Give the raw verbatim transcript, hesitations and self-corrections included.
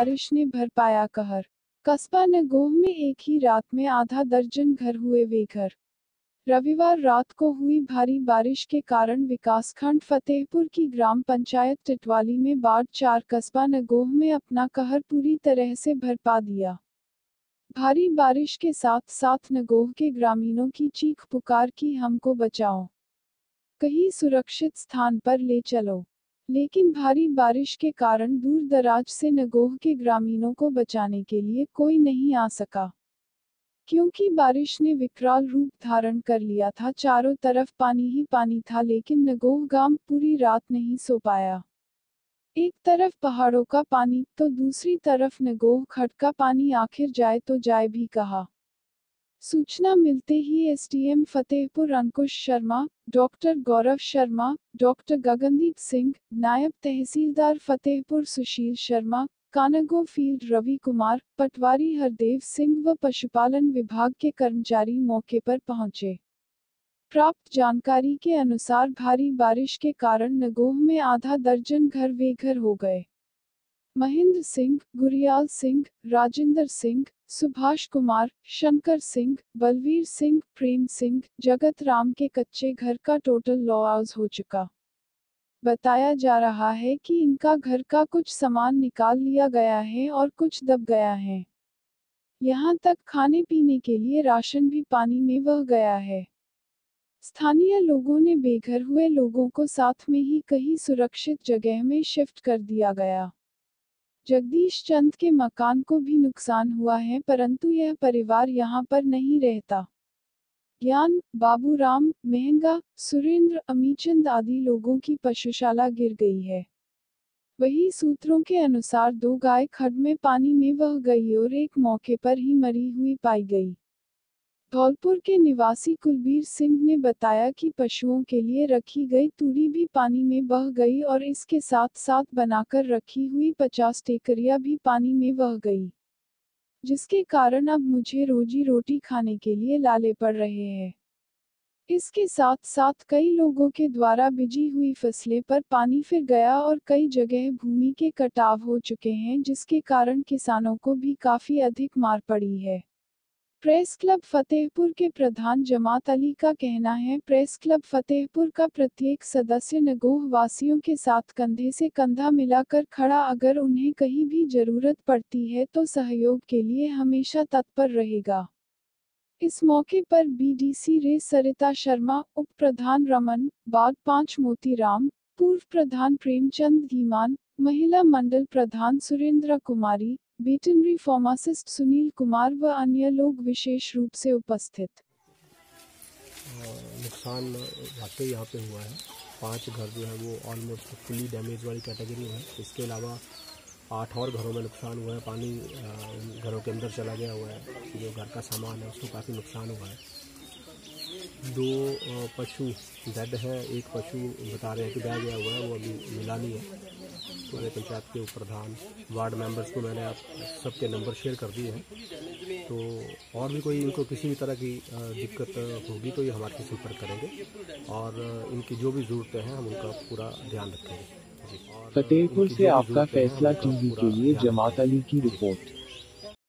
बारिश ने भरपाया कहर। कस्बा नगोह में एक ही रात में आधा दर्जन घर हुए बेघर। रविवार रात को हुई भारी बारिश के कारण विकासखंड फतेहपुर की ग्राम पंचायत टिटवाली में बाढ़ चार कस्बा नगोह में अपना कहर पूरी तरह से भरपा दिया। भारी बारिश के साथ साथ नगोह के ग्रामीणों की चीख पुकार की, हमको बचाओ, कहीं सुरक्षित स्थान पर ले चलो। लेकिन भारी बारिश के कारण दूर दराज से नगोह के ग्रामीणों को बचाने के लिए कोई नहीं आ सका, क्योंकि बारिश ने विकराल रूप धारण कर लिया था। चारों तरफ पानी ही पानी था, लेकिन नगोह गांव पूरी रात नहीं सो पाया। एक तरफ पहाड़ों का पानी तो दूसरी तरफ नगोह खड्ड का पानी, आखिर जाए तो जाए भी कहाँ। सूचना मिलते ही SDM Fatehpur Ankush Sharma, doctor Gaurav Sharma, doctor Gagandeep Singh, नायब तहसीलदार फतेहपुर सुशील शर्मा, कानगो फील्ड रवि कुमार, पटवारी हरदेव सिंह व पशुपालन विभाग के कर्मचारी मौके पर पहुंचे। प्राप्त जानकारी के अनुसार भारी बारिश के कारण नगोह में आधा दर्जन घर बेघर हो गए। महेंद्र सिंह, गुरियाल सिंह, राजेंद्र सिंह, सुभाष कुमार, शंकर सिंह, बलवीर सिंह, प्रेम सिंह, जगत राम के कच्चे घर का टोटल लॉस हो चुका। बताया जा रहा है कि इनका घर का कुछ सामान निकाल लिया गया है और कुछ दब गया है। यहाँ तक खाने पीने के लिए राशन भी पानी में बह गया है। स्थानीय लोगों ने बेघर हुए लोगों को साथ में ही कहीं सुरक्षित जगह में शिफ्ट कर दिया गया। जगदीश चंद के मकान को भी नुकसान हुआ है, परंतु यह परिवार यहाँ पर नहीं रहता। ज्ञान, बाबूराम, महंगा, सुरेंद्र, अमीचंद आदि लोगों की पशुशाला गिर गई है। वही सूत्रों के अनुसार दो गाय खड्ड में पानी में बह गई और एक मौके पर ही मरी हुई पाई गई। धौलपुर के निवासी कुलबीर सिंह ने बताया कि पशुओं के लिए रखी गई तूड़ी भी पानी में बह गई और इसके साथ साथ बनाकर रखी हुई पचास टेकरियां भी पानी में बह गई, जिसके कारण अब मुझे रोजी रोटी खाने के लिए लाले पड़ रहे हैं। इसके साथ साथ कई लोगों के द्वारा बिजी हुई फसलें पर पानी फिर गया और कई जगह भूमि के कटाव हो चुके हैं, जिसके कारण किसानों को भी काफी अधिक मार पड़ी है। प्रेस क्लब फतेहपुर के प्रधान जमात अली का कहना है, प्रेस क्लब फतेहपुर का प्रत्येक सदस्य नगोह वासियों के साथ कंधे से कंधा मिलाकर खड़ा, अगर उन्हें कहीं भी जरूरत पड़ती है तो सहयोग के लिए हमेशा तत्पर रहेगा। इस मौके पर बीडीसी रे सरिता शर्मा, उप प्रधान रमन, वार्ड पाँच मोतीराम, पूर्व प्रधान प्रेमचंद धीमान, महिला मंडल प्रधान सुरेंद्र कुमारी, वेटरनरी फार्मासिस्ट सुनील कुमार व अन्य लोग विशेष रूप से उपस्थित। नुकसान वाकई यहाँ पे हुआ है। पांच घर जो है वो ऑलमोस्ट फुली डैमेज वाली कैटेगरी में है। इसके अलावा आठ और घरों में नुकसान हुआ है। पानी घरों के अंदर चला गया हुआ है। जो घर का सामान है उसको काफ़ी नुकसान हुआ है। दो पशु डेड है, एक पशु बता रहे हैं कि बह गया हुआ है, वो अभी मिला नहीं है। पूरे पंचायत के उप प्रधान, वार्ड मेंबर्स को मैंने आप सबके नंबर शेयर कर दिए हैं। तो और भी कोई इनको किसी भी तरह की दिक्कत होगी तो ये हमारे से संपर्क करेंगे और इनकी जो भी ज़रूरतें हैं हम उनका पूरा ध्यान रखेंगे। फतेहपुर से आपका फैसला टीवी के लिए जमात अली की रिपोर्ट।